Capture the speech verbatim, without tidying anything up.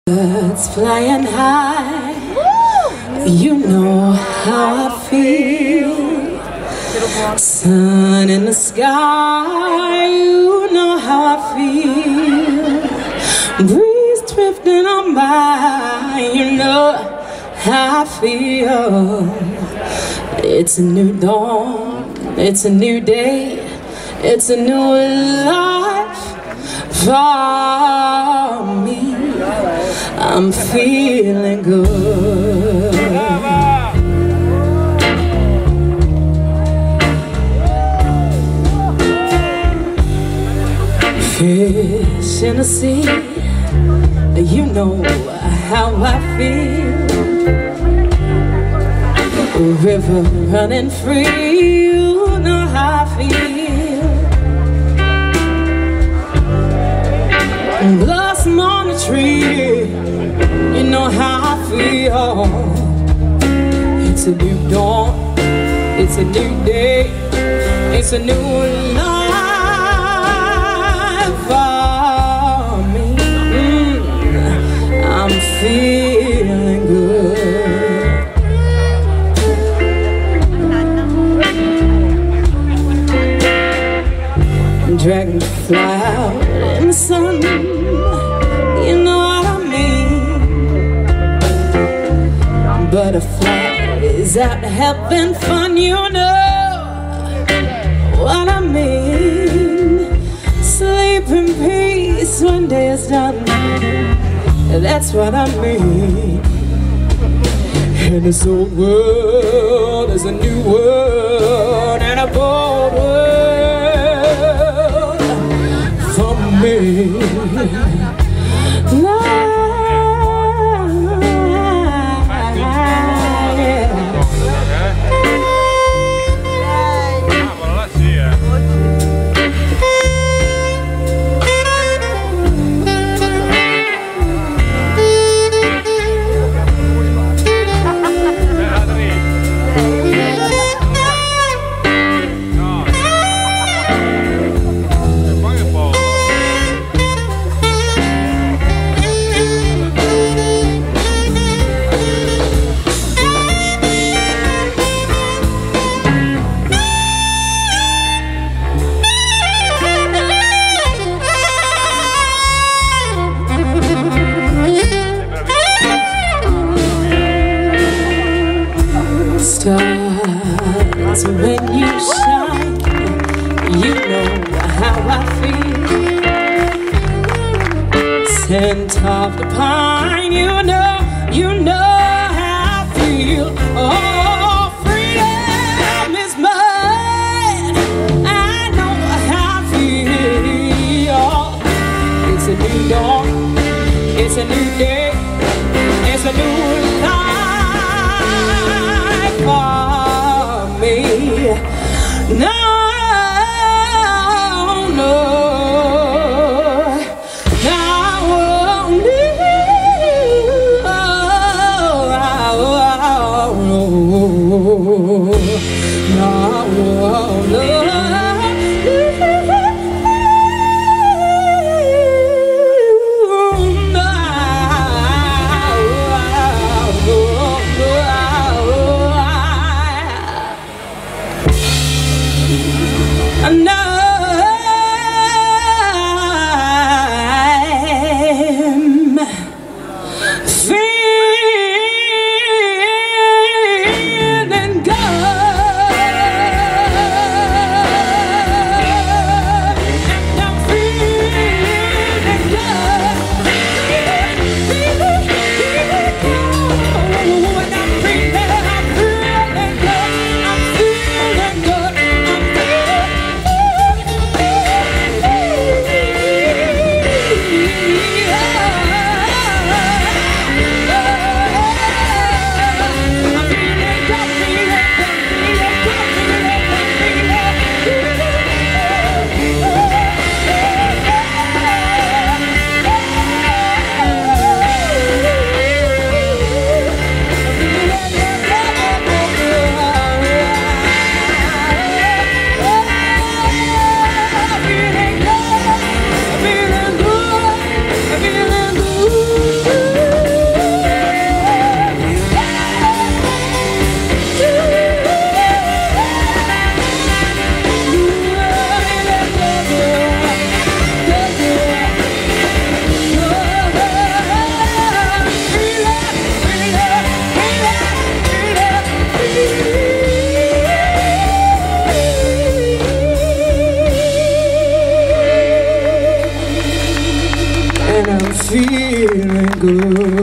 Birds flying high, you know how I feel. Sun in the sky, you know how I feel. Breeze drifting on by, you know how I feel. It's a new dawn, it's a new day, it's a new life for me. I'm feeling good. Fish in the sea, you know how I feel. River running free, you know how I feel. Blossom on the tree, you know how I feel. It's a new dawn, it's a new day, it's a new life for me. Mm, I'm feeling good. Dragonfly out in the sun, you know what I mean. Butterflies out having fun, you know what I mean. Sleep in peace when day is done, that's what I mean. In this old world, there's a new world and a bold world for me. Stars, when you shine, you know how I feel. Scent of the pine, you know, you know how I feel. Oh, freedom is mine, I know how I feel. It's a new dawn, it's a new day, it's a new life for me. No, no, no, I won't leave. Oh, no, no, no. feeling good.